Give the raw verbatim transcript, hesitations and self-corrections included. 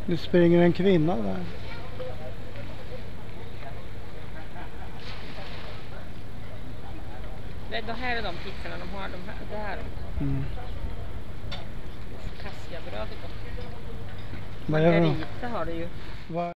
Nu springer en kvinna där. Det här är de pizzorna de har, de här, det här. Mm. Kassiabröd är gott. Vad är det? Margarita har du ju. Vad